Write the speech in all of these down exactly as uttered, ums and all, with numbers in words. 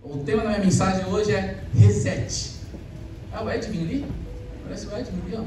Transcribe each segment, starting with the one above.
O tema da minha mensagem hoje é reset. Ah, o Edwin ali? Parece o Edwin ali, ó.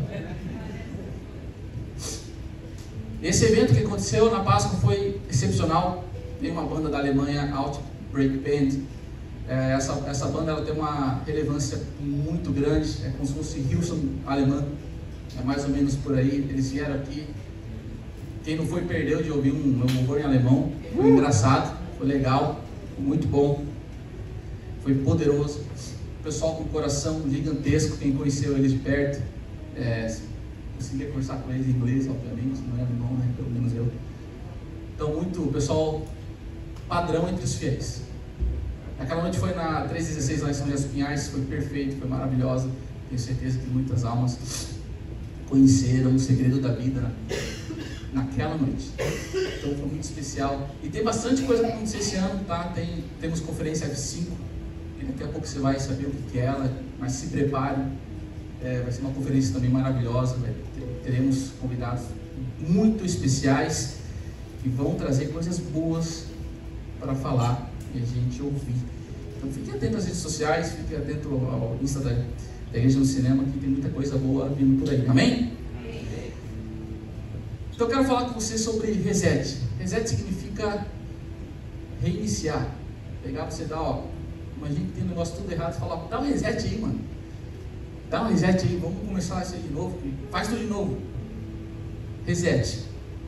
Esse evento que aconteceu na Páscoa foi excepcional. Tem uma banda da Alemanha, Outbreak Band. É, essa, essa banda ela tem uma relevância muito grande. É como se fosse Hillsong alemã. É mais ou menos por aí. Eles vieram aqui. Quem não foi perdeu de ouvir um louvor em alemão. Foi engraçado, foi legal, foi muito bom. Foi poderoso. O pessoal com coração gigantesco. Quem conheceu eles de perto. É, conseguia conversar com eles em inglês, obviamente, não é alemão, né? Pelo menos eu. Então, muito, o pessoal padrão entre os fiéis. Aquela noite foi na trezentos e dezesseis lá em São José dos Pinhais, foi perfeito, foi maravilhosa. Tenho certeza que muitas almas conheceram o segredo da vida na, naquela noite. Então foi muito especial. E tem bastante coisa para acontecer esse ano, tá? Tem, temos conferência F cinco, e daqui a pouco você vai saber o que é ela, mas se prepare. É, vai ser uma conferência também maravilhosa. Vai ter, teremos convidados muito especiais que vão trazer coisas boas para falar e a gente ouvir. Então fique atento às redes sociais, fique atento ao Insta da, da Igreja no Cinema, que tem muita coisa boa vindo por aí. Amém? Amém. Então eu quero falar com você sobre reset. Reset significa reiniciar. Pegar você dar, ó, imagina que tem um negócio tudo errado, falar, dá um reset aí, mano. Dá um reset aí, vamos começar isso aí de novo. Faz tudo de novo. Reset.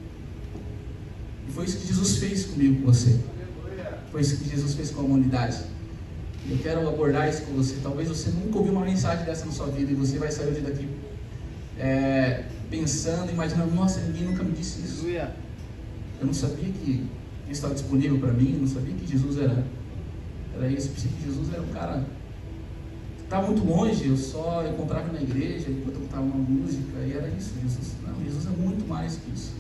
E foi isso que Jesus fez comigo, com você. Foi isso que Jesus fez com a humanidade. Eu quero abordar isso com você. Talvez você nunca ouviu uma mensagem dessa na sua vida e você vai sair de daqui é, pensando, imaginando, nossa, ninguém nunca me disse isso. Eu não sabia que isso estava disponível para mim, eu não sabia que Jesus era, era isso. Eu pensei que Jesus era um cara que estava muito longe, eu só encontrava na igreja enquanto eu estava uma música e era isso. Jesus, não, Jesus é muito mais que isso.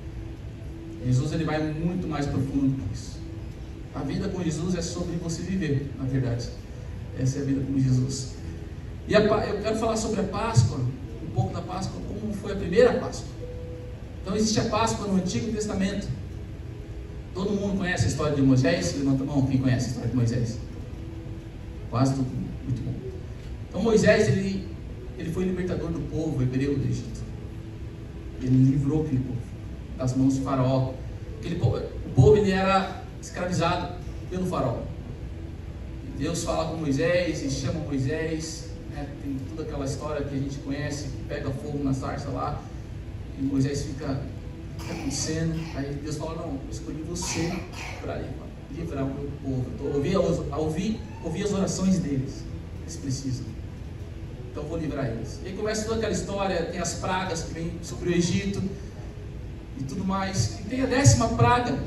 Jesus ele vai muito mais profundo que isso. A vida com Jesus é sobre você viver, na verdade. Essa é a vida com Jesus. E a, eu quero falar sobre a Páscoa, um pouco da Páscoa, como foi a primeira Páscoa. Então existe a Páscoa no Antigo Testamento. Todo mundo conhece a história de Moisés? Levanta a mão, quem conhece a história de Moisés? Quase todo mundo, muito bom. Então Moisés, ele, ele foi libertador do povo hebreu do Egito. Ele livrou aquele povo das mãos de Faraó. Aquele povo, o povo ele era escravizado pelo faraó. E Deus fala com Moisés e chama Moisés, né? Tem toda aquela história que a gente conhece, que pega fogo na sarça lá, e Moisés fica, o que está acontecendo? Aí Deus fala, não, eu escolhi você para livrar o meu povo. Então, ouvir, ouvir, ouvir as orações deles, eles precisam. Então eu vou livrar eles. E aí começa toda aquela história, tem as pragas que vêm sobre o Egito e tudo mais. E tem a décima praga,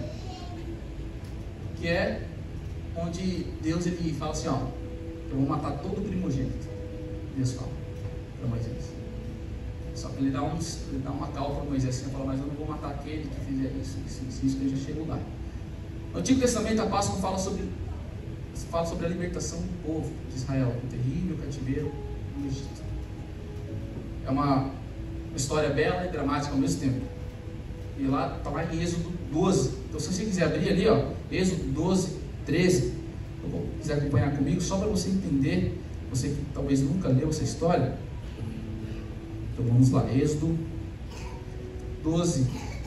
que é onde Deus ele fala assim, ó, eu vou matar todo o primogênito. Deus fala para Moisés. Só que ele dá, um, ele dá uma cal para Moisés assim, e fala, mas eu não vou matar aquele que fizer isso, isso, isso, isso, que eu já chego lá. No Antigo Testamento, a Páscoa fala sobre, fala sobre a libertação do povo de Israel, do terrível cativeiro no Egito. É uma, uma história bela e dramática ao mesmo tempo. E lá está lá em Êxodo doze. Então, se você quiser abrir ali, ó, Êxodo doze, treze, eu quiser acompanhar comigo, só para você entender, você que talvez nunca leu essa história. Então, vamos lá, Êxodo doze,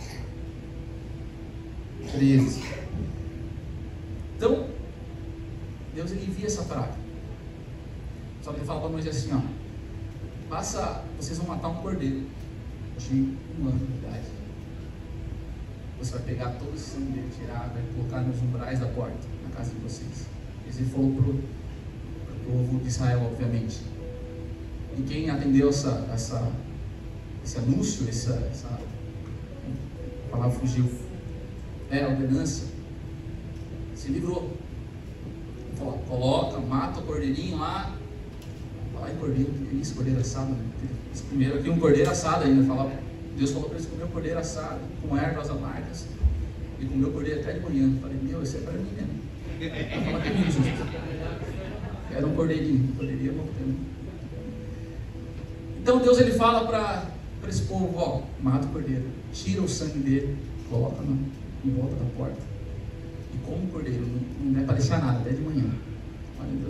treze. Então, Deus ele envia essa praga. Só que ele fala para Moisés assim, ó, passa, vocês vão matar um cordeiro de um ano de idade. Você vai pegar todo esse sangue dele, tirar, vai colocar nos umbrais da porta, na casa de vocês. Ele falou para o povo de Israel, obviamente. E quem atendeu essa, essa, esse anúncio, essa, essa a palavra fugiu, é a ordenança, se livrou. Falou, coloca, mata o cordeirinho lá. Ai, cordeiro, que isso, cordeiro assado, né? Primeiro aqui um cordeiro assado ainda, falava. Deus falou para eles comer o cordeiro assado, com ervas amargas, e comer o cordeiro até de manhã. Eu falei, meu, isso é para mim mesmo. Vai falar comigo, Jesus. Era um cordeirinho, um cordeirinho mortendo. Então Deus ele fala para esse povo, ó, mata o cordeiro, tira o sangue dele, coloca no, em volta da porta, e come o cordeiro, não, não vai para deixar nada, até de manhã. Olha,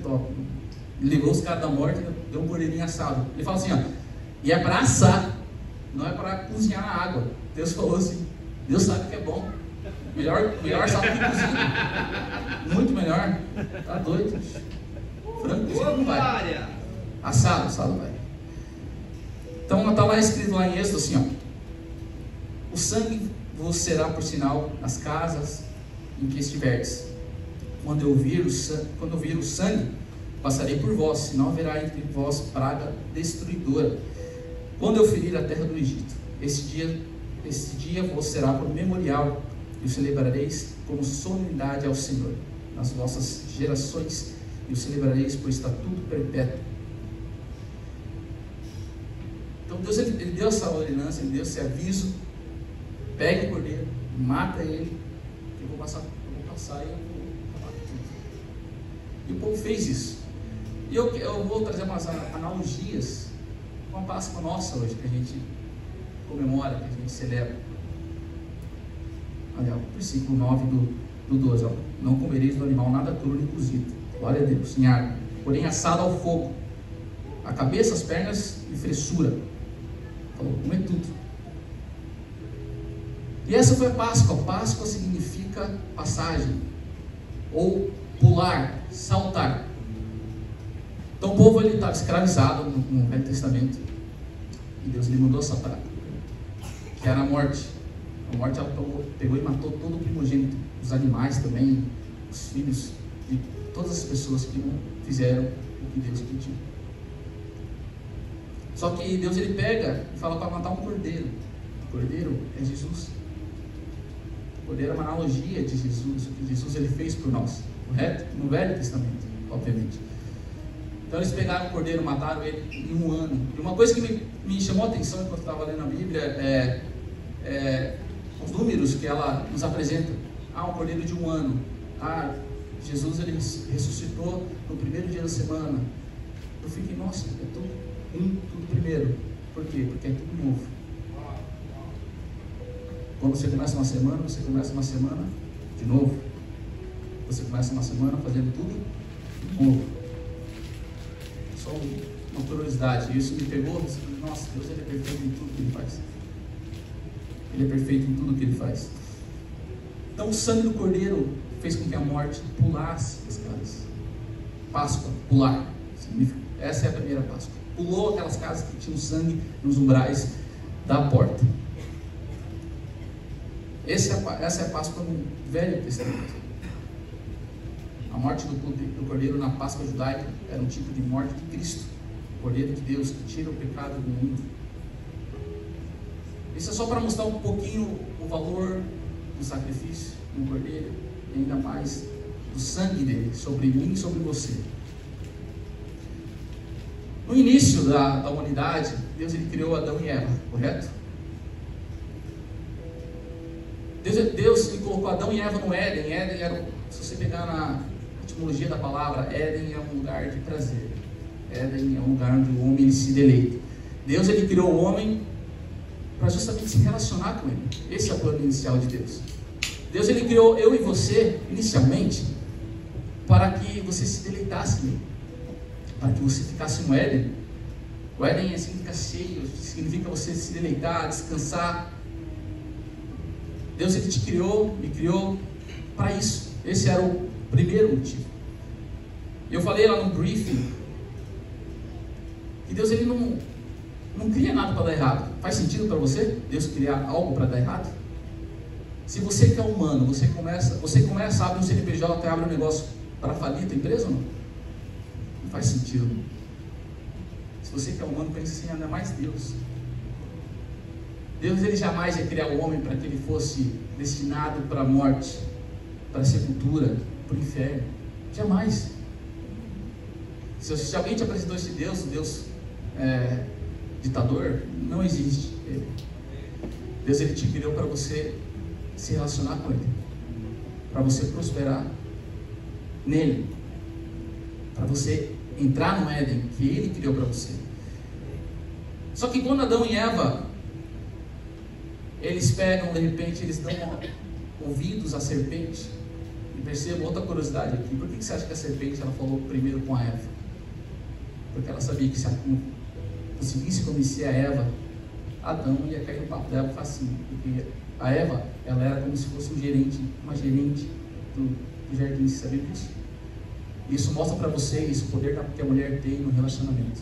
top. Ele levou os caras da morte, deu um cordeirinho assado. Ele fala assim, ó, e é para assar, não é para cozinhar na água. Deus falou assim, Deus sabe que é bom. Melhor, melhor assado que cozinha. Muito melhor. Tá doido. Frango cozido não vai. Assado, assado vai. Então está lá escrito lá em Êxodo assim, ó, o sangue vos será por sinal nas casas em que estiverdes. Quando eu vir o sangue, quando eu vir o sangue, passarei por vós, e não haverá entre vós praga destruidora. Quando eu ferir a terra do Egito, esse dia, esse dia vos será por memorial, e o celebrareis como solenidade ao Senhor nas vossas gerações, e o celebrareis por estatuto perpétuo. Então Deus ele, ele deu essa ordenança, ele deu esse aviso: pegue o cordeiro, mata ele, que eu vou passar, eu vou passar e eu vou acabar com tudo. E o povo fez isso. E eu, eu vou trazer umas analogias com a Páscoa nossa hoje, que a gente comemora, que a gente celebra. Olha, o versículo nove do, do doze, ó. Não comereis do animal nada cru nem cozido, glória a Deus, em água, porém assado ao fogo, a cabeça, as pernas e fressura. Falou, comer tudo. E essa foi a Páscoa. Páscoa significa passagem, ou pular, saltar. Então o povo estava escravizado no, no Velho Testamento, e Deus lhe mandou essa praga, que era a morte. A morte ela pegou, pegou e matou todo o primogênito, os animais também, os filhos de todas as pessoas que não fizeram o que Deus pediu. Só que Deus ele pega e fala para matar um cordeiro. O cordeiro é Jesus. O cordeiro é uma analogia de Jesus, o que Jesus ele fez por nós, correto? No Velho Testamento, obviamente. Então eles pegaram o cordeiro, mataram ele em um ano. E uma coisa que me, me chamou a atenção enquanto eu estava lendo a Bíblia é, é os números que ela nos apresenta. Ah, um cordeiro de um ano. Ah, Jesus ele ressuscitou no primeiro dia da semana. Eu fiquei, nossa, é tudo um, tudo primeiro. Por quê? Porque é tudo novo. Quando você começa uma semana, você começa uma semana de novo. Você começa uma semana fazendo tudo novo. Só uma curiosidade. Isso me pegou. Nossa, Deus ele é perfeito em tudo que Ele faz. Ele é perfeito em tudo que Ele faz. Então o sangue do cordeiro fez com que a morte pulasse as casas. Páscoa, pular. Essa é a primeira Páscoa. Pulou aquelas casas que tinham sangue nos umbrais da porta. Essa é a, essa é a Páscoa no Velho Testamento. A morte do, do cordeiro na Páscoa judaica era um tipo de morte de Cristo, o cordeiro de Deus que tira o pecado do mundo. Isso é só para mostrar um pouquinho o valor do sacrifício do cordeiro, e ainda mais do sangue dele sobre mim e sobre você. No início da, da humanidade, Deus ele criou Adão e Eva, correto? Deus, Deus ele colocou Adão e Eva no Éden. Éden era, se você pegar na etimologia da palavra, Éden é um lugar de prazer. Éden é um lugar onde o homem ele se deleita. Deus ele criou o homem para justamente se relacionar com ele. Esse é o plano inicial de Deus. Deus ele criou eu e você inicialmente para que você se deleitasse nele, para que você ficasse no Éden. O Éden significa cheio, significa você se deleitar, descansar. Deus ele te criou, me criou para isso. Esse era o primeiro motivo. Eu falei lá no briefing que Deus ele não, não cria nada para dar errado. Faz sentido para você Deus criar algo para dar errado? Se você que é humano, você começa, você começa a abrir um C N P J e abre um negócio para falir a tua empresa ou não? Não faz sentido. Se você que é humano, pensa assim, ainda mais Deus. Deus ele jamais ia criar o homem para que ele fosse destinado para a morte, para a sepultura, para o inferno. Jamais. Se, se alguém te apresentou esse Deus, Deus é, ditador, não existe. Ele. Deus ele te criou para você se relacionar com Ele, para você prosperar nele, para você entrar no Éden que Ele criou para você. Só que quando Adão e Eva eles pegam, de repente, eles dão ouvidos à serpente, perceba outra curiosidade aqui. Por que você acha que a serpente ela falou primeiro com a Eva? Porque ela sabia que se ela conseguisse convencer a Eva, Adão ia cair no papo dela facinho. Porque a Eva, ela era como se fosse um gerente, uma gerente do, do jardim. Você sabia disso? Isso mostra para vocês o poder que a mulher tem no relacionamento.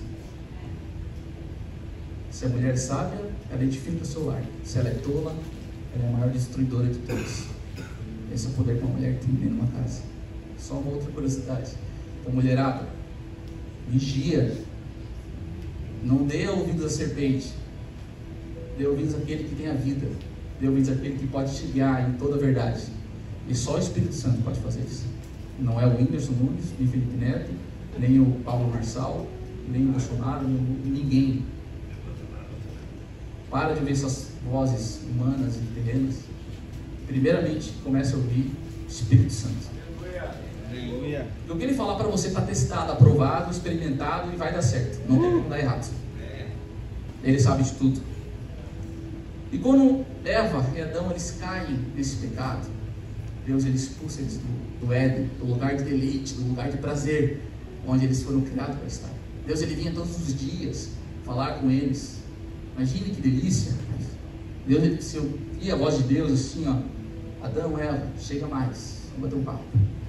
Se a mulher é sábia, ela edifica o seu lar. Se ela é tola, ela é a maior destruidora de todos. Esse é o poder que uma mulher tem dentro de uma casa. Só uma outra curiosidade. Então, mulherada, vigia. Não dê ouvidos à serpente. Dê ouvidos àquele que tem a vida. Dê ouvidos àquele que pode te guiar em toda a verdade. E só o Espírito Santo pode fazer isso. Não é o Whindersson Nunes, nem Felipe Neto, nem o Paulo Marçal, nem o Bolsonaro, nem o, ninguém. Para de ouvir essas vozes humanas e terrenas. Primeiramente, comece a ouvir o Espírito Santo. Aleluia. E o que ele falar para você está testado, aprovado, experimentado e vai dar certo. Não tem como dar errado. Ele sabe de tudo. E quando Eva e Adão eles caem nesse pecado, Deus ele expulsa eles do, do Éden, do lugar de deleite, do lugar de prazer, onde eles foram criados para estar. Deus ele vinha todos os dias falar com eles. Imagine que delícia. Deus, ele, se eu ouvir a voz de Deus assim, ó, Adão, Eva, chega mais, vamos bater um papo.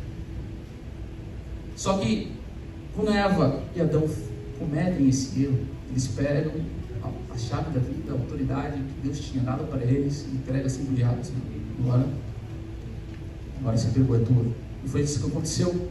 Só que quando Eva e Adão cometem esse erro, eles pegam a, a chave da vida, a autoridade que Deus tinha dado para eles e entrega assim para o diabo. Assim, agora, agora essa pergunta é tua. E foi isso que aconteceu.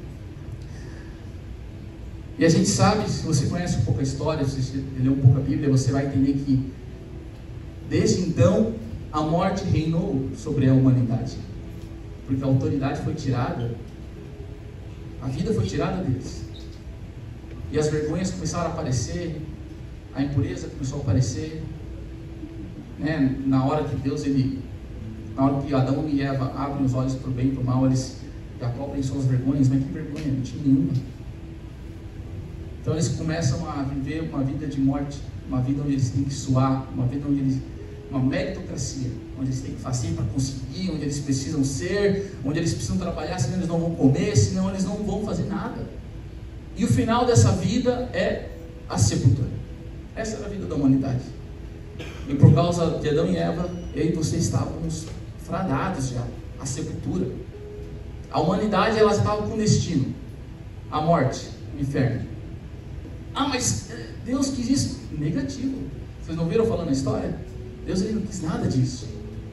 E a gente sabe, se você conhece um pouco a história, se você lê um pouco a Bíblia, você vai entender que desde então a morte reinou sobre a humanidade, porque a autoridade foi tirada, a vida foi tirada deles, e as vergonhas começaram a aparecer, a impureza começou a aparecer, né? Na hora que Deus, ele, na hora que Adão e Eva abrem os olhos para o bem e para o mal, eles já cobrem suas vergonhas, mas que vergonha, não tinha nenhuma. Então eles começam a viver uma vida de morte, uma vida onde eles têm que suar, uma vida onde eles, uma meritocracia, onde eles têm que fazer para conseguir, onde eles precisam ser, onde eles precisam trabalhar, senão eles não vão comer, senão eles não vão fazer nada. E o final dessa vida é a sepultura. Essa era a vida da humanidade. E por causa de Adão e Eva, eu e você estávamos fradados já à sepultura. A humanidade ela estava com destino, a morte, o inferno. Ah, mas Deus quis isso. Negativo. Vocês não viram falando a história? Deus ele não quis nada disso.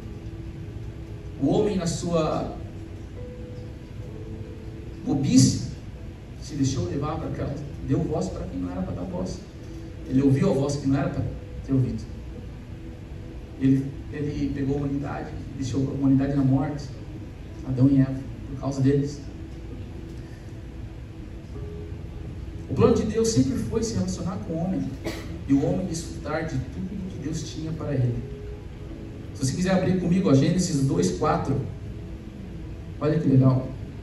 O homem na sua bobice se deixou levar para aquela, deu voz para quem não era para dar voz. Ele ouviu a voz que não era para ter ouvido. Ele, ele pegou a humanidade, deixou a humanidade na morte, Adão e Eva, por causa deles. O plano de Deus sempre foi se relacionar com o homem e o homem desfrutar de tudo que Deus tinha para ele. Se você quiser abrir comigo a Gênesis dois, quatro, olha que legal.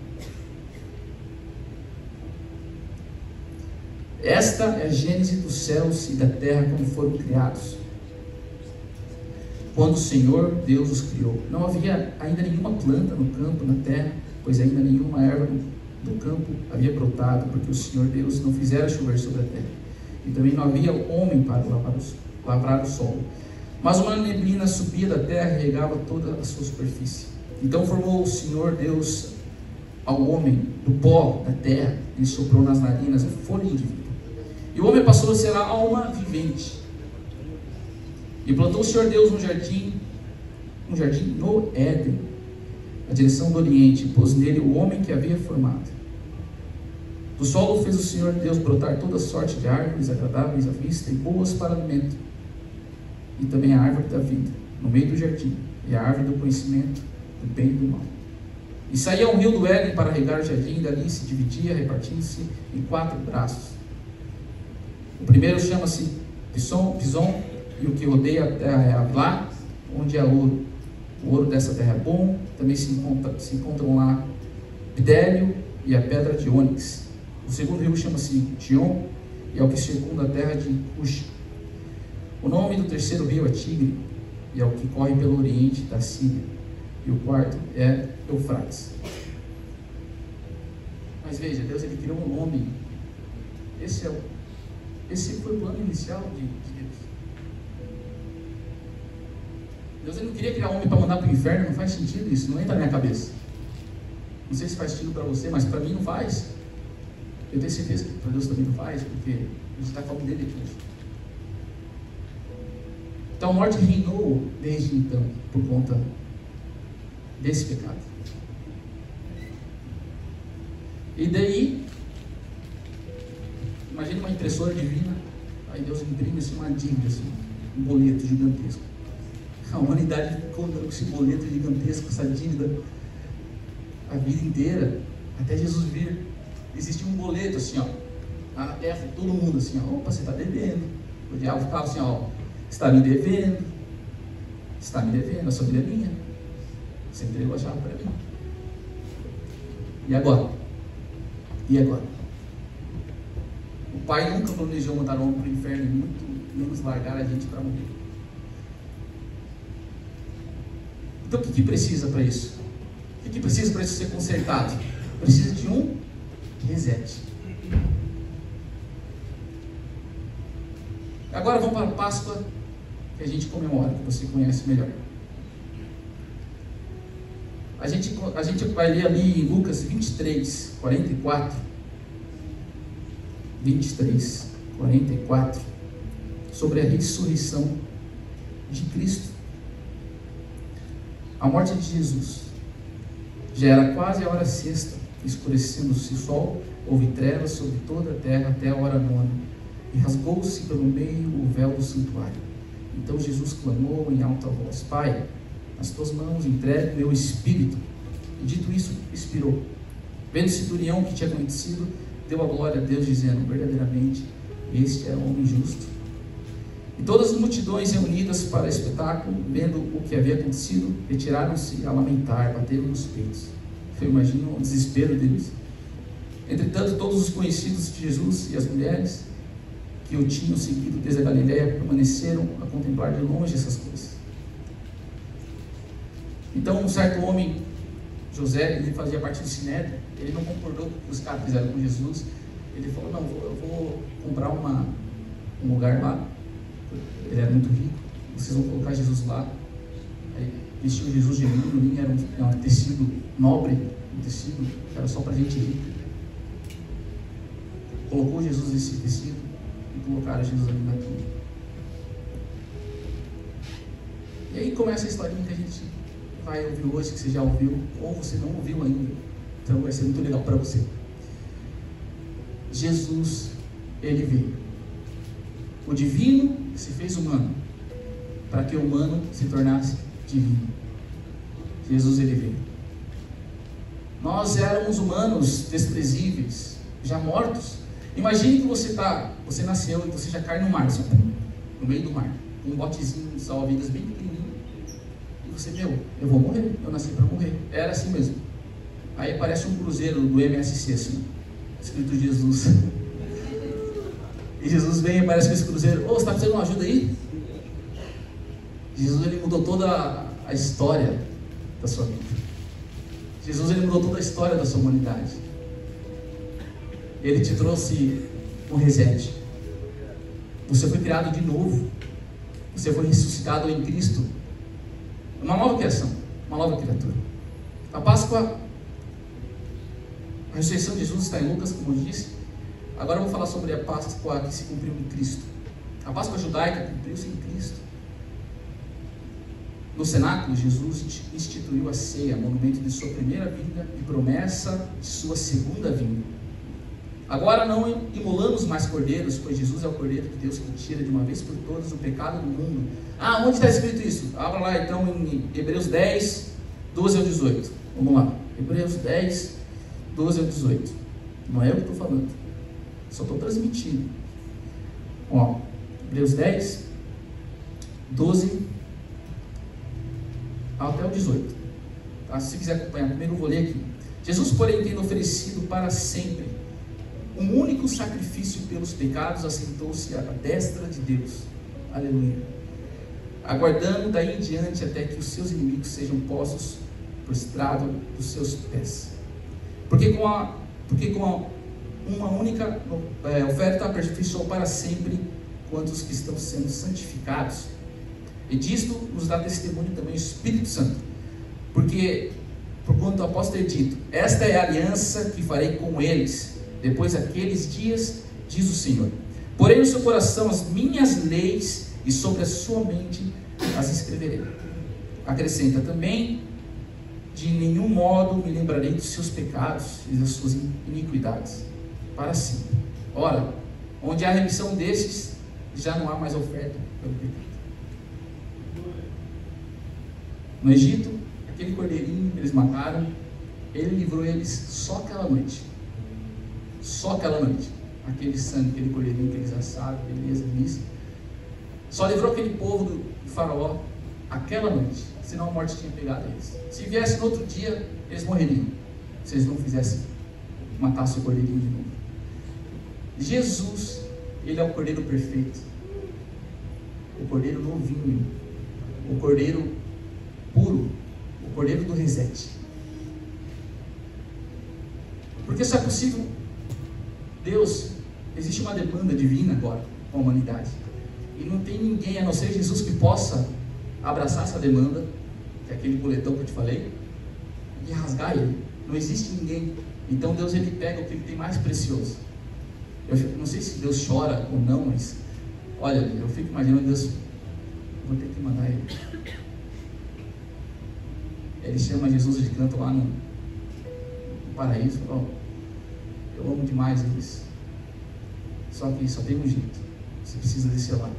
Esta é a gênese dos céus e da terra quando foram criados. Quando o Senhor Deus os criou, não havia ainda nenhuma planta no campo, na terra, pois ainda nenhuma erva do campo havia brotado, porque o Senhor Deus não fizera chover sobre a terra, e também não havia homem para lavrar o solo. Mas uma neblina subia da terra e regava toda a sua superfície. Então formou o Senhor Deus ao homem do pó da terra, e soprou nas narinas o fôlego de vida. E o homem passou a ser a alma vivente. E plantou o Senhor Deus um jardim, um jardim no Éden, na direção do Oriente, e pôs nele o homem que havia formado. Do solo fez o Senhor Deus brotar toda sorte de árvores agradáveis à vista e boas para alimento, e também a árvore da vida, no meio do jardim, e a árvore do conhecimento do bem e do mal. E saía um rio do Éden para regar o jardim, e dali se dividia, repartindo-se em quatro braços. O primeiro chama-se Pison, Pison, e o que rodeia a terra é Avilá, onde há ouro. O ouro dessa terra é bom, também se, encontra, se encontram lá bidélio e a pedra de ônix. O segundo rio chama-se Gion, e é o que circunda a terra de Cush. O nome do terceiro rio é Tigre, e é o que corre pelo oriente da Síria. E o quarto é Eufrates. Mas veja, Deus ele criou um homem. Esse, é o, esse foi o plano inicial de, de Deus. Deus ele não queria criar um homem para mandar para o inferno. Não faz sentido isso, não entra na minha cabeça. Não sei se faz sentido para você, mas para mim não faz. Eu tenho certeza que para Deus também não faz, porque a gente está falando dele aqui hoje. Então a morte reinou desde então, por conta desse pecado. E daí, imagina uma impressora divina, aí Deus imprime assim, uma dívida, assim, um boleto gigantesco. A humanidade ficou com esse boleto gigantesco, essa dívida, a vida inteira, até Jesus vir. Existia um boleto assim, ó, na terra, todo mundo assim, ó, opa, você está devendo. O diabo ficava assim, ó, está me devendo, está me devendo, a sua vida é minha. Você entregou a chave para mim. E agora? E agora? O Pai nunca planejou mandar o homem para o inferno, e muito menos largar a gente para morrer. Então o que, que precisa para isso? O que, que precisa para isso ser consertado? Precisa de um reset. Agora vamos para a Páscoa, que a gente comemora, que você conhece melhor. A gente, a gente vai ler ali em Lucas vinte e três, quarenta e quatro. vinte e três, quarenta e quatro. Sobre a ressurreição de Cristo. A morte de Jesus. Já era quase a hora sexta, escurecendo-se o sol, houve trevas sobre toda a terra até a hora nona, e rasgou-se pelo meio o véu do santuário. Então Jesus clamou em alta voz: Pai, nas tuas mãos entregue meu espírito. E dito isso, expirou. Vendo o centurião o que tinha acontecido, deu a glória a Deus, dizendo: verdadeiramente, este era um homem justo. E todas as multidões reunidas para o espetáculo, vendo o que havia acontecido, retiraram-se a lamentar, bateram nos peitos. Eu imagino o desespero deles. Entretanto, todos os conhecidos de Jesus e as mulheres que o tinham seguido desde a Galiléia permaneceram a contemplar de longe essas coisas. Então, um certo homem, José, ele fazia parte do Sinédrio, ele não concordou com o que os caras fizeram com Jesus. Ele falou: não, eu vou comprar uma, um lugar lá. Ele era muito rico, vocês vão colocar Jesus lá. Aí vestiu Jesus de linho, o linho era um, era um tecido nobre, um tecido que era só para gente rica. Colocou Jesus nesse tecido e colocaram Jesus ali naquilo. E aí começa a historinha que a gente vai ouvir hoje, que você já ouviu, ou você não ouviu ainda. Então vai ser muito legal para você. Jesus, ele veio. O divino se fez humano, para que o humano se tornasse divino. Jesus, ele veio. Nós éramos humanos desprezíveis, já mortos. Imagine que você tá, você nasceu e você já cai no mar, assim, no meio do mar, com um botezinho de salva-vidas bem pequenininho. E você, meu, eu vou morrer, eu nasci para morrer. Era assim mesmo. Aí aparece um cruzeiro do M S C, assim, escrito Jesus. E Jesus vem e aparece com esse cruzeiro: ô, oh, você está precisando de uma ajuda aí? Jesus, ele mudou toda a história da sua vida. Jesus, ele mudou toda a história da sua humanidade. Ele te trouxe um reset. Você foi criado de novo. Você foi ressuscitado em Cristo. Uma nova criação, uma nova criatura. A Páscoa, a ressurreição de Jesus está em Lucas, como eu disse. Agora eu vou falar sobre a Páscoa que se cumpriu em Cristo. A Páscoa judaica cumpriu-se em Cristo. No cenáculo, Jesus instituiu a ceia, monumento de sua primeira vinda e promessa de sua segunda vinda. Agora não imolamos mais cordeiros, pois Jesus é o cordeiro de Deus que tira de uma vez por todas o pecado do mundo. Ah, onde está escrito isso? Abra lá então em Hebreus dez, doze ao dezoito. Vamos lá. Hebreus dez, doze ao dezoito. Não é eu que estou falando. Só estou transmitindo. Ó, Hebreus dez, doze até o dezoito. Tá? Se quiser acompanhar, primeiro eu vou ler aqui. Jesus, porém, tendo oferecido para sempre um único sacrifício pelos pecados, assentou-se à destra de Deus. Aleluia. Aguardando daí em diante até que os seus inimigos sejam postos por estrado dos seus pés. Porque com a porque com uma única é, oferta aperfeiçoou para sempre quantos que estão sendo santificados. E disto nos dá testemunho também o Espírito Santo, porque por quanto após ter dito, esta é a aliança que farei com eles depois daqueles dias, diz o Senhor, porém no seu coração as minhas leis e sobre a sua mente as escreverei. Acrescenta também, de nenhum modo me lembrarei dos seus pecados e das suas iniquidades para sempre. Ora, onde há remissão destes, já não há mais oferta pelo pecado. No Egito, aquele cordeirinho que eles mataram, ele livrou eles só aquela noite. Só aquela noite. Aquele sangue, aquele cordeirinho que eles assaram, beleza, isso. Só livrou aquele povo do, do faraó aquela noite. Senão a morte tinha pegado eles. Se viesse no outro dia, eles morreriam. Se eles não fizessem, matassem o cordeirinho de novo. Jesus, ele é o cordeiro perfeito. O cordeiro novinho. O cordeiro puro. O cordeiro do reset. Porque isso é possível. Deus, existe uma demanda divina agora com a humanidade. E não tem ninguém, a não ser Jesus, que possa abraçar essa demanda, que é aquele boletão que eu te falei, e rasgar ele. Não existe ninguém. Então Deus, ele pega o que ele tem mais precioso. Eu não sei se Deus chora ou não, mas olha, eu fico imaginando Deus, vou ter que mandar ele. Ele chama Jesus de canto lá no, no paraíso, fala, oh, eu amo demais eles, só que só tem um jeito, você precisa descer lá.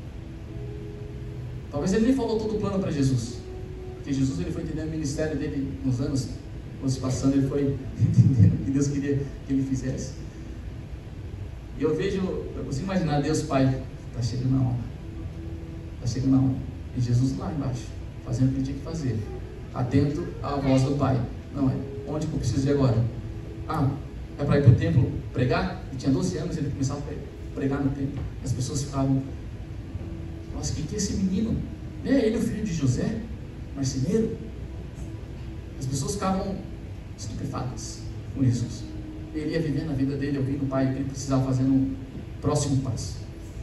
Talvez ele nem falou todo o plano para Jesus, porque Jesus, ele foi entendendo o ministério dele nos anos, se passando, ele foi entendendo o que Deus queria que ele fizesse. E eu vejo, eu consigo imaginar Deus Pai, está chegando a hora, está chegando a hora, e Jesus lá embaixo, fazendo o que ele tinha que fazer, atento à voz do Pai. Não é, onde que eu preciso ir agora? Ah, é para ir para o templo pregar? Ele tinha doze anos, ele começava a pregar no templo, as pessoas ficavam, nossa, quem que é esse menino? Não é ele o filho de José, marceneiro? As pessoas ficavam estupefatas com Jesus. Ele ia vivendo a vida dele, ouvindo o Pai, o que ele precisava fazer no próximo passo.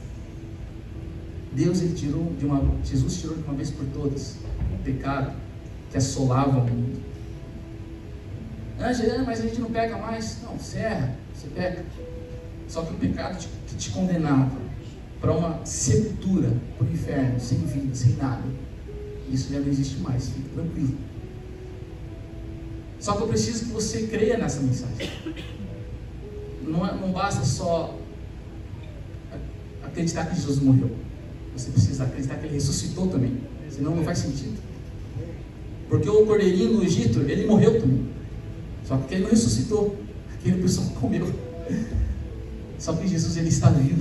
Deus, ele tirou de uma, Jesus tirou de uma vez por todas o pecado que assolava o mundo. Ângela, mas a gente não peca mais. Não, você erra, você peca. Só que o pecado te, que te condenava para uma sepultura, para o inferno, sem vida, sem nada, isso já não existe mais, fique tranquilo. Só que eu preciso que você creia nessa mensagem. Não, não basta só acreditar que Jesus morreu. Você precisa acreditar que ele ressuscitou também. Senão não faz sentido. Porque o cordeirinho do Egito, ele morreu também. Só que ele não ressuscitou. Aquele pessoal comeu. Só que Jesus, ele está vivo.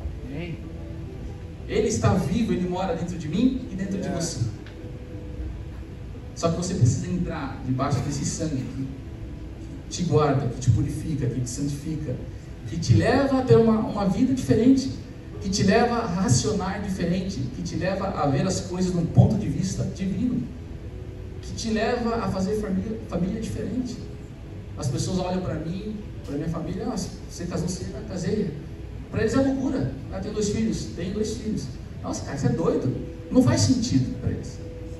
Ele está vivo, ele mora dentro de mim e dentro de você. Só que você precisa entrar debaixo desse sangue que te guarda, que te purifica, que te santifica, que te leva a ter uma, uma vida diferente, que te leva a racionar diferente, que te leva a ver as coisas de um ponto de vista divino, que te leva a fazer família, família diferente. As pessoas olham para mim, para minha família, ah, você casou cedo, eu casei. Para eles é loucura. Ah, tem dois filhos, tem dois filhos. Nossa, cara, você é doido. Não faz sentido para eles.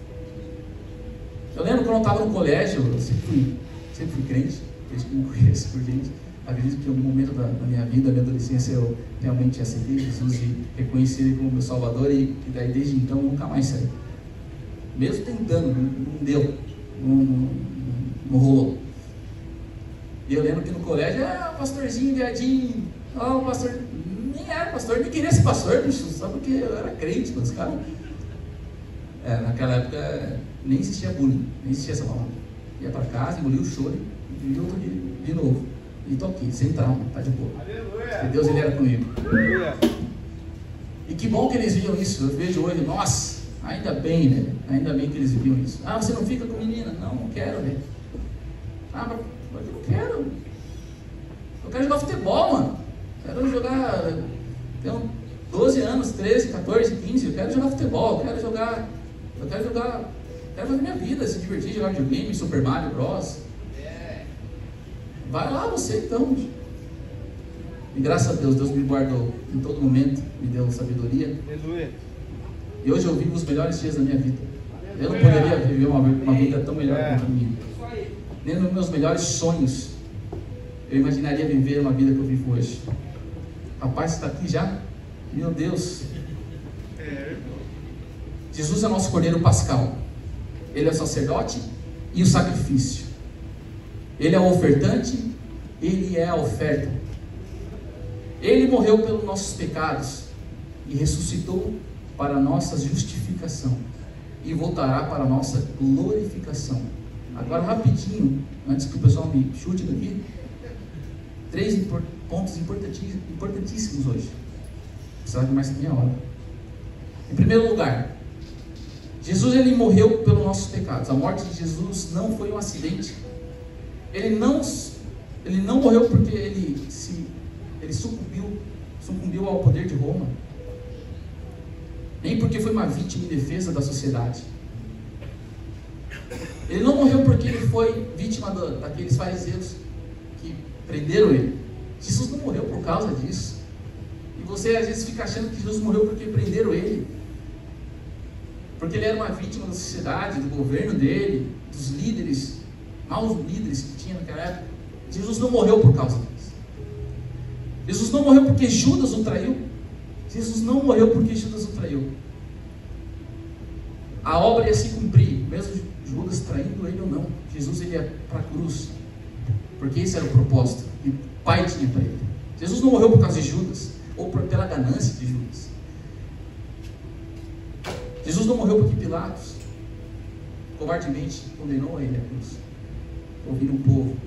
Eu lembro quando eu estava no colégio, eu sempre fui, sempre fui crente, desde que eu me conheço por gente. Acredito que em algum momento da, da minha vida, da minha adolescência, eu realmente aceitei Jesus e reconheci Ele como meu Salvador, e, e daí desde então nunca mais saí. Mesmo tentando, não, não deu, não, não, não rolou. E eu lembro que no colégio, ah, pastorzinho, viadinho, ah, o pastor, nem era pastor, nem queria ser pastor, bicho, só porque eu era crente, mas os caras. É, naquela época nem existia bullying, nem existia essa palavra. Ia para casa, engoliu o choro e vivia outro dia de novo. E tô aqui, sem trauma, tá de boa. Porque Deus, ele era comigo. Aleluia. E que bom que eles viam isso. Eu vejo hoje, nossa, ainda bem, né? Ainda bem que eles viam isso. Ah, você não fica com menina? Não, não quero, né? Ah, mas eu não quero. Eu quero jogar futebol, mano. Quero jogar. Tenho doze anos, treze, quatorze, quinze. Eu quero jogar futebol. Eu quero jogar. Eu quero jogar. Eu quero fazer minha vida, se divertir, jogar videogame, Super Mario Bros. Vai lá você então. E graças a Deus, Deus me guardou em todo momento, me deu sabedoria. Aleluia. E hoje eu vivo os melhores dias da minha vida. Eu não poderia viver uma, uma vida tão melhor é. quanto a minha. Nem nos meus melhores sonhos eu imaginaria viver uma vida que eu vivo hoje. Rapaz, você está aqui já? Meu Deus. Jesus é nosso Cordeiro Pascal. Ele é o sacerdote e o sacrifício. Ele é o ofertante, ele é a oferta. Ele morreu pelos nossos pecados e ressuscitou para a nossa justificação e voltará para a nossa glorificação. Agora rapidinho, antes que o pessoal me chute daqui, três pontos importantíssimos hoje. Precisava de mais que meia hora. Em primeiro lugar, Jesus ele morreu pelos nossos pecados. A morte de Jesus não foi um acidente. Ele não, ele não morreu porque ele, se, ele sucumbiu, sucumbiu ao poder de Roma. Nem porque foi uma vítima em defesa da sociedade. Ele não morreu porque ele foi vítima da, daqueles fariseus que prenderam ele. Jesus não morreu por causa disso. E você às vezes fica achando que Jesus morreu porque prenderam ele, porque ele era uma vítima da sociedade, do governo dele, dos líderes, maus líderes que tinha naquela época. Jesus não morreu por causa disso. Jesus não morreu porque Judas o traiu. Jesus não morreu porque Judas o traiu. A obra ia se cumprir, mesmo Judas traindo ele ou não. Jesus ele ia para a cruz, porque esse era o propósito que o Pai tinha para ele. Jesus não morreu por causa de Judas, ou por, pela ganância de Judas. Jesus não morreu porque Pilatos covardemente condenou ele à cruz, ouvindo o povo.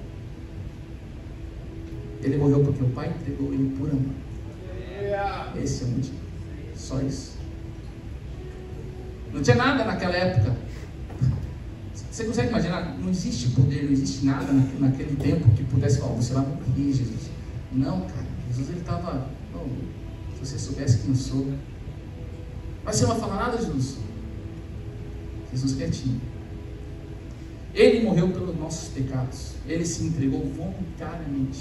Ele morreu porque o Pai entregou ele por amor. Esse é o motivo. Só isso. Não tinha nada naquela época. Você consegue imaginar? Não existe poder, não existe nada naquele tempo que pudesse falar, você vai morrer, Jesus. Não, cara. Jesus ele estava, oh, se você soubesse quem eu sou. Mas você não vai falar nada, Jesus? Jesus quietinho. Ele morreu pelos nossos pecados. Ele se entregou voluntariamente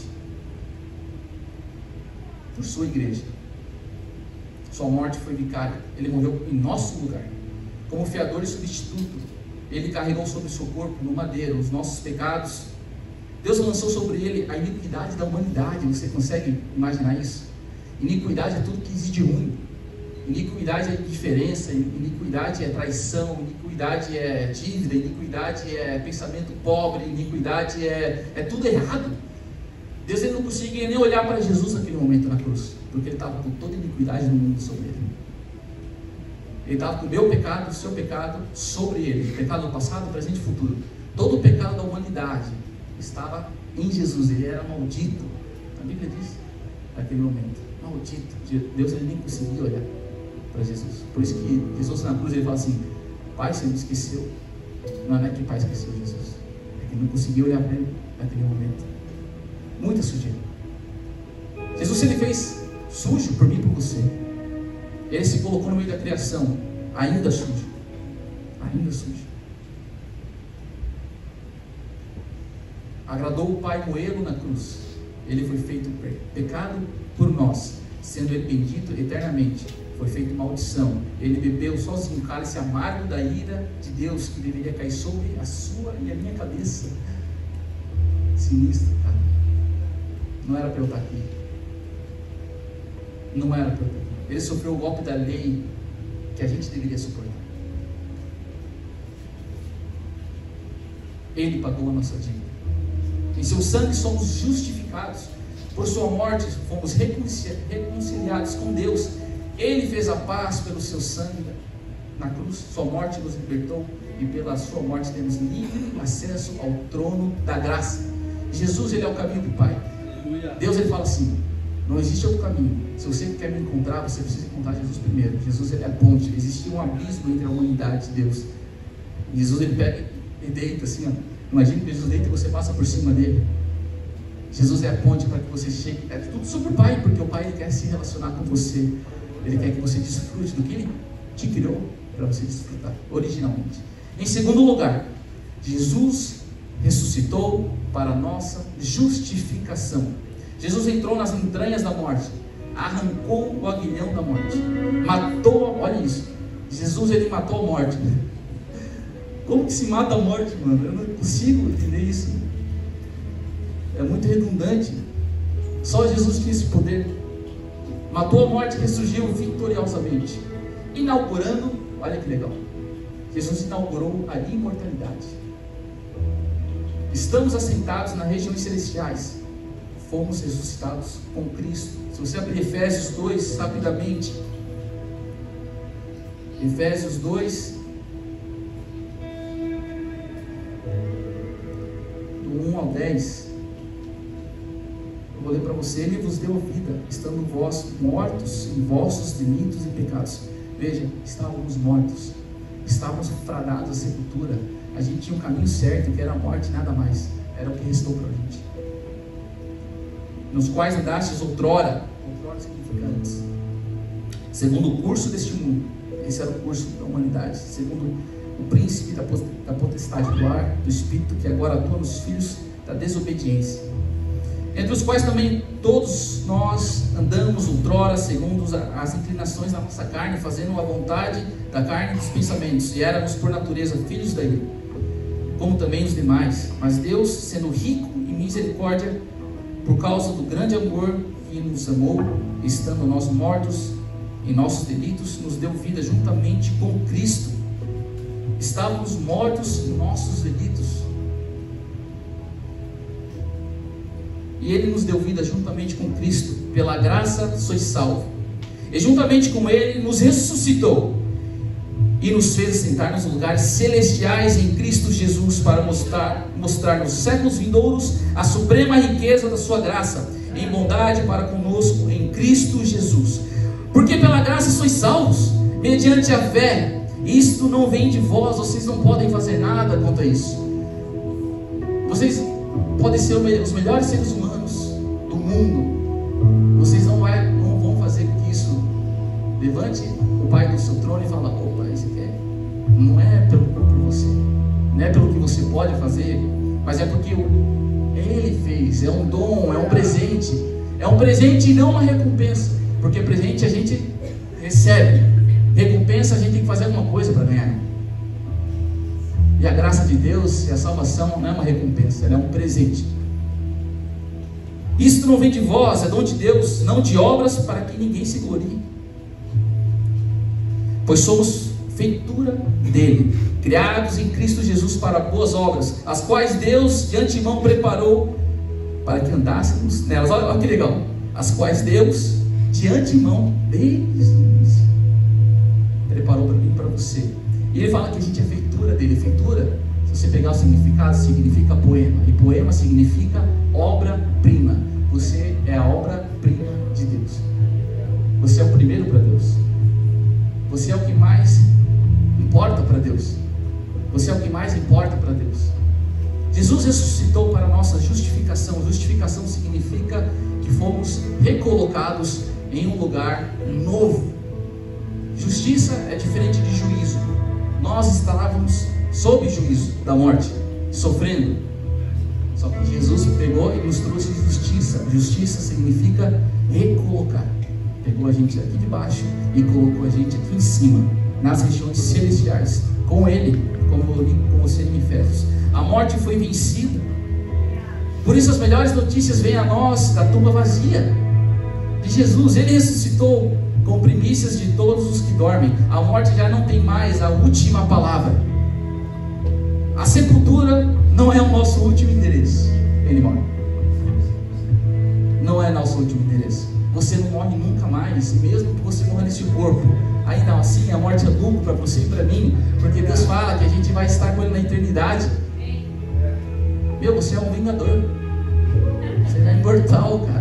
por sua igreja. Sua morte foi vicária. Ele morreu em nosso lugar, como fiador e substituto. Ele carregou sobre o seu corpo no madeiro os nossos pecados. Deus lançou sobre ele a iniquidade da humanidade. Você consegue imaginar isso? Iniquidade é tudo que existe de ruim. Iniquidade é indiferença, iniquidade é traição, iniquidade é dívida, iniquidade é pensamento pobre, iniquidade é, é tudo errado. Deus ele não conseguia nem olhar para Jesus naquele momento na cruz, porque ele estava com toda a iniquidade no mundo sobre ele. Ele estava com o meu pecado, o seu pecado sobre ele, o pecado do passado, presente e futuro. Todo o pecado da humanidade estava em Jesus, ele era maldito. A Bíblia diz, naquele momento, maldito. Deus ele nem conseguia olhar para Jesus. Por isso que Jesus na cruz ele fala assim: Pai, você me esqueceu. Não é que o Pai esqueceu Jesus, é que ele não conseguiu olhar para ele naquele momento. Muita sujeira. Jesus ele fez sujo por mim e por você. Ele se colocou no meio da criação, ainda sujo, ainda sujo. Agradou o Pai moê-lo na cruz. Ele foi feito pecado por nós, sendo ele bendito eternamente. Foi feito maldição. Ele bebeu sozinho o cálice amargo da ira de Deus, que deveria cair sobre a sua e a minha cabeça. Sinistro, cara. Não era para eu estar aqui. Não era para eu estar aqui. Ele sofreu o golpe da lei que a gente deveria suportar. Ele pagou a nossa dívida. Em seu sangue somos justificados. Por sua morte fomos reconciliados com Deus. Ele fez a paz pelo seu sangue na cruz. Sua morte nos libertou e pela sua morte temos livre acesso ao trono da graça. Jesus ele é o caminho do Pai. Deus ele fala assim: não existe outro caminho. Se você quer me encontrar, você precisa encontrar Jesus primeiro. Jesus ele é a ponte. Existia um abismo entre a humanidade e Deus. Jesus ele pega e deita assim, ó. Imagina que Jesus deita e você passa por cima dele. Jesus é a ponte para que você chegue. É tudo sobre o Pai, porque o Pai ele quer se relacionar com você. Ele quer que você desfrute do que Ele te criou para você desfrutar originalmente. Em segundo lugar, Jesus ressuscitou para a nossa justificação. Jesus entrou nas entranhas da morte, arrancou o aguilhão da morte, matou, olha isso, Jesus ele matou a morte. Como que se mata a morte, mano? Eu não consigo entender isso. É muito redundante. Só Jesus tinha esse poder. Matou a morte e ressurgiu vitoriosamente, inaugurando, olha que legal, Jesus inaugurou a imortalidade. Estamos assentados nas regiões celestiais, fomos ressuscitados com Cristo. Se você abrir Efésios dois rapidamente, Efésios dois, do um ao dez, eu vou ler para você. Ele vos deu vida, estando vós mortos em vossos delitos e pecados. Veja, estávamos mortos, estávamos fradados à sepultura. A gente tinha um caminho certo, que era a morte, nada mais. Era o que restou para a gente. Nos quais andastes outrora, outrora significa antes, segundo o curso deste mundo. Esse era o curso da humanidade. Segundo o príncipe da potestade do ar, do espírito, que agora atua nos filhos da desobediência, entre os quais também todos nós andamos outrora segundo as inclinações da nossa carne, fazendo a vontade da carne e dos pensamentos, e éramos por natureza filhos da ira, como também os demais. Mas Deus, sendo rico em misericórdia, por causa do grande amor que nos amou, estando nós mortos em nossos delitos, nos deu vida juntamente com Cristo. Estávamos mortos em nossos delitos, e Ele nos deu vida juntamente com Cristo. Pela graça sois salvos, e juntamente com Ele nos ressuscitou e nos fez assentar nos lugares celestiais em Cristo Jesus, para mostrar, mostrar nos séculos vindouros a suprema riqueza da sua graça, em bondade para conosco em Cristo Jesus. Porque pela graça sois salvos, mediante a fé. Isto não vem de vós, vocês não podem fazer nada quanto a isso. Vocês podem ser os melhores seres humanos do mundo, vocês não, vai, não vão fazer com que isso levante o Pai do seu trono e fala: opa, isso aqui é, não é pelo, por você, não é pelo que você pode fazer, mas é porque Ele fez. É um dom, é um presente, é um presente e não uma recompensa, porque presente a gente recebe, recompensa a gente tem que fazer alguma coisa para ganhar. E a graça de Deus e a salvação não é uma recompensa, ela é um presente. Isto não vem de vós, é dom de Deus, não de obras, para que ninguém se glorie. Pois somos feitura dele, criados em Cristo Jesus para boas obras, as quais Deus de antemão preparou para que andássemos nelas. Olha, olha que legal, as quais Deus de antemão, desde o início, preparou para mim e para você. E ele fala que a gente é feitura dele. Feitura, se você pegar o significado, significa poema, e poema significa obra-prima. Você é a obra-prima de Deus. Você é o primeiro para Deus. Você é o que mais importa para Deus. Você é o que mais importa para Deus. Jesus ressuscitou para a nossa justificação. Justificação significa que fomos recolocados em um lugar novo. Justiça é diferente de juízo. Nós estávamos sob juízo da morte, sofrendo. Só que Jesus pegou e nos trouxe justiça. Justiça significa recolocar. Pegou a gente aqui de baixo e colocou a gente aqui em cima, nas regiões celestiais, com Ele, como eu li com você em Efésios. A morte foi vencida. Por isso as melhores notícias vêm a nós da tumba vazia de Jesus. Ele ressuscitou com primícias de todos os que dormem. A morte já não tem mais a última palavra. A sepultura não é o nosso último endereço. Ele morre. Não é nosso último endereço. Você não morre nunca mais, mesmo que você morra nesse corpo. Ainda assim, a morte é lucro para você e para mim, porque Deus fala que a gente vai estar com Ele na eternidade. Meu, você é um vingador. Você é imortal, cara.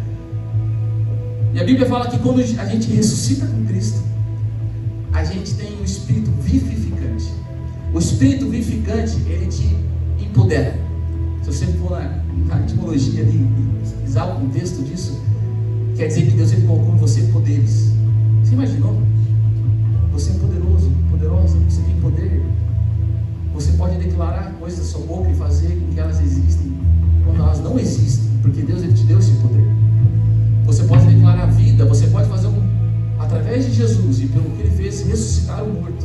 E a Bíblia fala que quando a gente ressuscita com Cristo, a gente tem um espírito vivificante. O espírito vivificante, ele te empodera. Se você for na, na etimologia ali, pesquisar o contexto disso, quer dizer que Deus ele colocou em você poderes. Você imaginou? Você é poderoso, poderosa, você tem poder. Você pode declarar coisas da sua boca e fazer com que elas existem. quando elas não existem, porque Deus ele te deu esse poder. Você pode declarar a vida, você pode fazer um, através de Jesus e pelo que ele fez, ressuscitar o morto.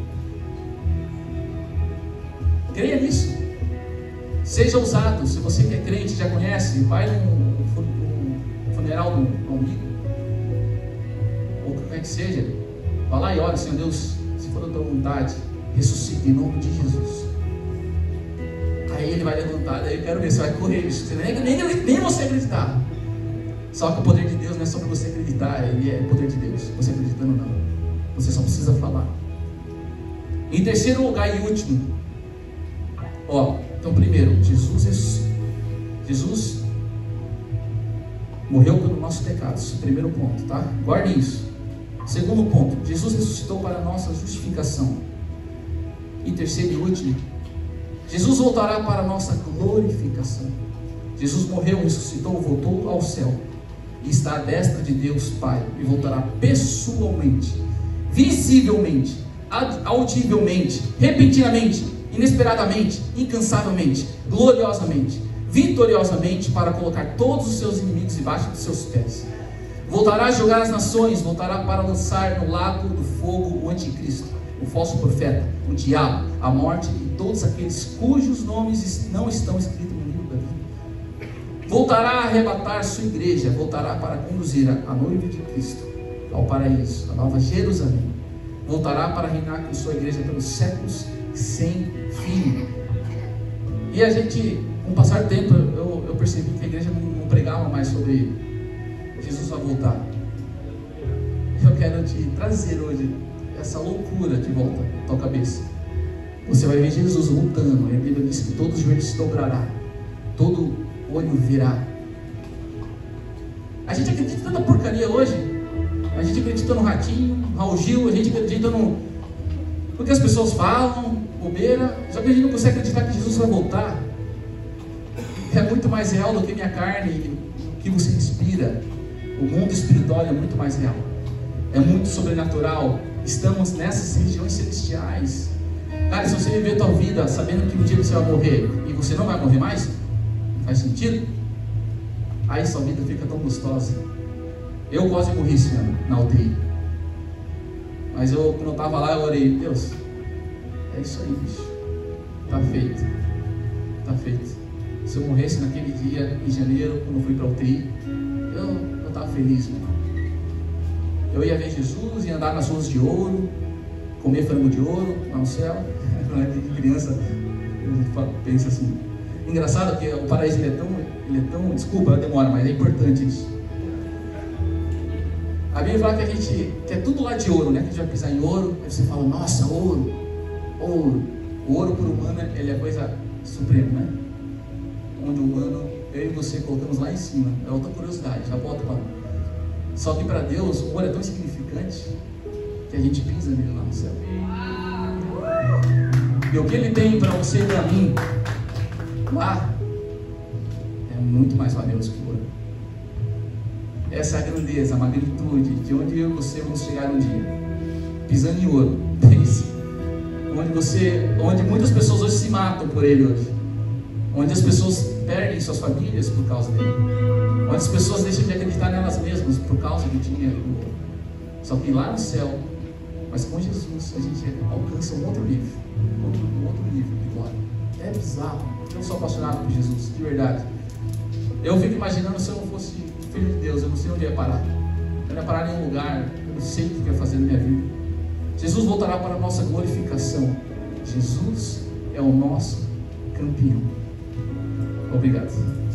Creia nisso. Seja ousado. Se você que é crente, já conhece, vai num, num funeral do um amigo, ou o que quer que seja, vá lá e ore, Senhor Deus, se for da tua vontade, ressuscita em nome de Jesus. Aí ele vai levantar, daí eu quero ver, você vai correr, você nem, nem, nem você acreditar. Só que o poder de Deus não é só para você acreditar, ele é o poder de Deus, você acreditando ou não. Você só precisa falar. Em terceiro lugar e último, ó, então primeiro, Jesus ressuscitou. Jesus morreu pelos nossos pecados, primeiro ponto, tá? Guardem isso. Segundo ponto, Jesus ressuscitou para a nossa justificação. E terceiro e último, Jesus voltará para a nossa glorificação. Jesus morreu, ressuscitou, voltou ao céu e está à destra de Deus Pai, e voltará pessoalmente, visivelmente, audivelmente, repentinamente, inesperadamente, incansavelmente, gloriosamente, vitoriosamente, para colocar todos os seus inimigos debaixo dos seus pés. Voltará a julgar as nações, voltará para lançar no lago do fogo o anticristo, o falso profeta, o diabo, a morte e todos aqueles cujos nomes não estão escritos no livro da vida. Voltará a arrebatar sua igreja, voltará para conduzir a noiva de Cristo ao paraíso, a nova Jerusalém. Voltará para reinar com sua igreja pelos séculos sem fim. E a gente, com o passar do tempo, eu, eu percebi que a igreja não, não pregava mais sobre Jesus vai voltar. Eu quero te trazer hoje essa loucura de volta na tua cabeça. Você vai ver Jesus voltando. A Bíblia diz que todos os joelhos se dobrará, todo olho verá. A gente acredita em tanta porcaria hoje. A gente acredita no Ratinho, no Raul Gil, a gente acredita no porque as pessoas falam, bobeira, só que a gente não consegue acreditar que Jesus vai voltar. É muito mais real do que minha carne, o que você respira. O mundo espiritual é muito mais real, é muito sobrenatural. Estamos nessas regiões celestiais. Cara, se você viver a tua vida sabendo que um dia você vai morrer e você não vai morrer mais, não faz sentido? Aí sua vida fica tão gostosa. Eu quase morri esse ano na U T I, mas eu, quando eu estava lá, eu orei: Deus, é isso aí, bicho, tá feito, tá feito. Se eu morresse naquele dia, em janeiro, quando eu fui para a U T I, eu eu estava feliz, mano. Eu ia ver Jesus, ia andar nas ruas de ouro, comer frango de ouro lá no céu. Quando eu era criança, eu penso assim. Engraçado que o paraíso ele é tão, ele é tão, desculpa, demora, mas é importante isso. A Bíblia fala que a gente quer tudo lá de ouro, né? Que a gente vai pisar em ouro, aí você fala: nossa, ouro, ouro. O ouro para o humano, ele é coisa suprema, né? Onde o humano, eu e você colocamos lá em cima, é outra curiosidade, já bota lá. Só que para Deus, o ouro é tão insignificante que a gente pisa nele lá no céu. E o que ele tem para você e para mim lá é muito mais valioso que o ouro. Essa é a grandeza, a magnitude de onde eu e você vamos chegar um dia, pisando em ouro. Pense, onde você, onde muitas pessoas hoje se matam por ele hoje, onde as pessoas perdem suas famílias por causa dele, onde as pessoas deixam de acreditar nelas mesmas por causa do dinheiro. Só que lá no céu, mas com Jesus, a gente alcança um outro nível, um outro, um outro nível de glória. É bizarro. Eu sou apaixonado por Jesus, de verdade. Eu fico imaginando, se eu não fosse filho de Deus, eu não sei onde ia parar. Eu não ia parar em nenhum lugar, eu não sei o que eu ia fazer na minha vida. Jesus voltará para a nossa glorificação. Jesus é o nosso campeão. Obrigado.